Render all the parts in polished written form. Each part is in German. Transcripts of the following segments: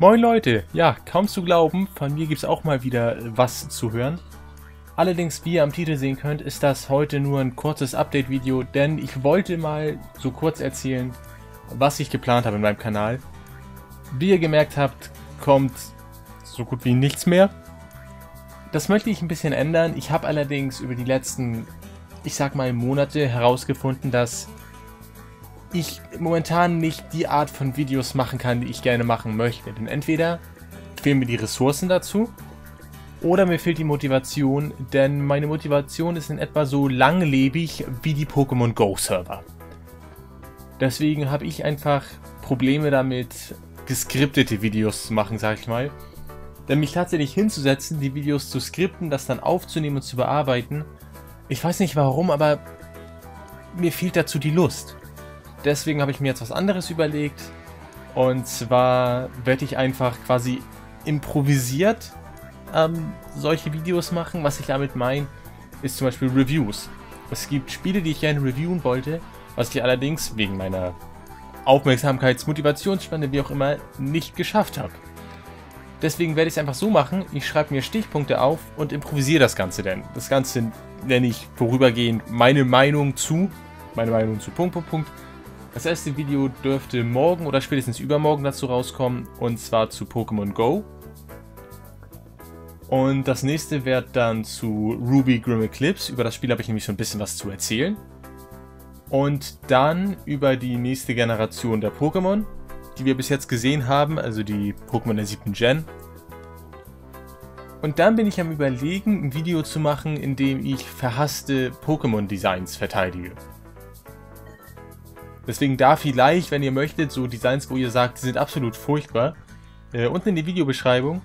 Moin Leute, ja, kaum zu glauben, von mir gibt es auch mal wieder was zu hören. Allerdings, wie ihr am Titel sehen könnt, ist das heute nur ein kurzes Update-Video, denn ich wollte mal so kurz erzählen, was ich geplant habe in meinem Kanal. Wie ihr gemerkt habt, kommt so gut wie nichts mehr. Das möchte ich ein bisschen ändern. Ich habe allerdings über die letzten, ich sag mal, Monate herausgefunden, dass ich momentan nicht die Art von Videos machen kann, die ich gerne machen möchte. Denn entweder fehlen mir die Ressourcen dazu oder mir fehlt die Motivation, denn meine Motivation ist in etwa so langlebig wie die Pokémon Go Server. Deswegen habe ich einfach Probleme damit, geskriptete Videos zu machen, sag ich mal. Denn mich tatsächlich hinzusetzen, die Videos zu skripten, das dann aufzunehmen und zu bearbeiten, ich weiß nicht warum, aber mir fehlt dazu die Lust. Deswegen habe ich mir jetzt was anderes überlegt. Und zwar werde ich einfach quasi improvisiert solche Videos machen. Was ich damit meine, ist zum Beispiel Reviews. Es gibt Spiele, die ich gerne reviewen wollte, was ich allerdings wegen meiner Motivationsspanne, wie auch immer, nicht geschafft habe. Deswegen werde ich es einfach so machen, ich schreibe mir Stichpunkte auf und improvisiere das Ganze denn. Das Ganze nenne ich vorübergehend meine Meinung zu Punkt. Das erste Video dürfte morgen oder spätestens übermorgen dazu rauskommen, und zwar zu Pokémon Go. Und das nächste wird dann zu Ruby Grim Eclipse, über das Spiel habe ich nämlich so ein bisschen was zu erzählen. Und dann über die nächste Generation der Pokémon, die wir bis jetzt gesehen haben, also die Pokémon der 7. Gen. Und dann bin ich am Überlegen, ein Video zu machen, in dem ich verhasste Pokémon-Designs verteidige. Deswegen da vielleicht, wenn ihr möchtet, so Designs, wo ihr sagt, die sind absolut furchtbar, unten in die Videobeschreibung,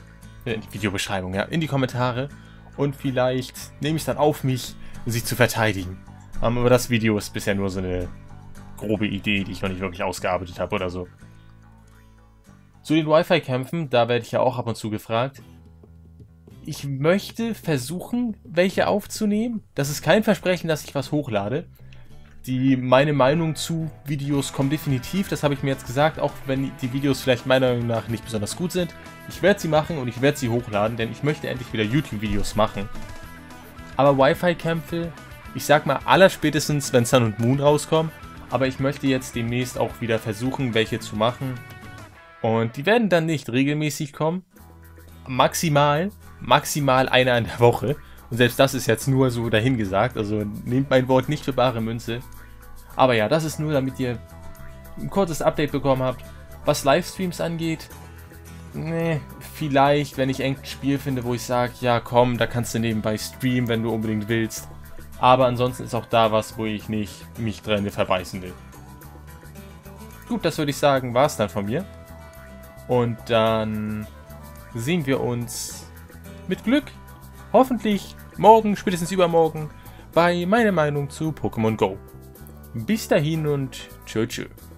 in die Kommentare, und vielleicht nehme ich es dann auf mich, sie zu verteidigen. Aber das Video ist bisher nur so eine grobe Idee, die ich noch nicht wirklich ausgearbeitet habe oder so. Zu den Wi-Fi-Kämpfen, da werde ich ja auch ab und zu gefragt. Ich möchte welche aufzunehmen. Das ist kein Versprechen, dass ich was hochlade. Meine Meinung zu Videos kommt definitiv, das habe ich mir jetzt gesagt, auch wenn die Videos vielleicht meiner Meinung nach nicht besonders gut sind. Ich werde sie machen und ich werde sie hochladen, denn ich möchte endlich wieder YouTube-Videos machen. Aber Wi-Fi-Kämpfe, ich sag mal allerspätestens, wenn Sun und Moon rauskommen, aber ich möchte jetzt demnächst auch wieder versuchen, welche zu machen. Und die werden dann nicht regelmäßig kommen, maximal einer in der Woche. Und selbst das ist jetzt nur so dahingesagt, also nehmt mein Wort nicht für bare Münze. Aber ja, das ist nur, damit ihr ein kurzes Update bekommen habt. Was Livestreams angeht, vielleicht, wenn ich ein Spiel finde, wo ich sage, ja komm, da kannst du nebenbei streamen, wenn du unbedingt willst. Aber ansonsten ist auch da was, wo ich nicht mich drin verbeißen will. Gut, das würde ich sagen, war es dann von mir. Und dann sehen wir uns mit Glück hoffentlich morgen, spätestens übermorgen, bei meiner Meinung zu Pokémon Go. Bis dahin und tschö tschö.